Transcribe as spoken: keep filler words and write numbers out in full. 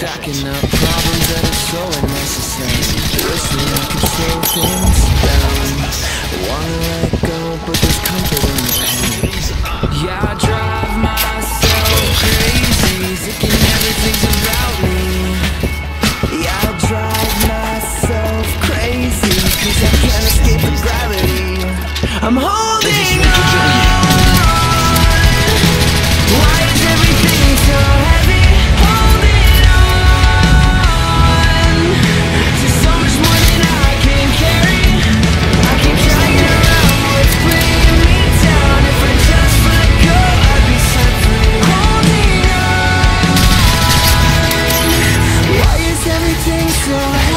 Stacking up problems that are so unnecessary. Wishing I could slow things down. I wanna let go, but there's comfort in my hand. Yeah, I drive myself crazy, thinking everything's about me. Yeah, I drive myself crazy, cause I can't escape the gravity. I'm holding on. Why is everything so heavy? Holding on to so much more than I can carry. I keep dragging around what's bringing me down. If I just let go, I'd be set free. Holding on. Why is everything so heavy?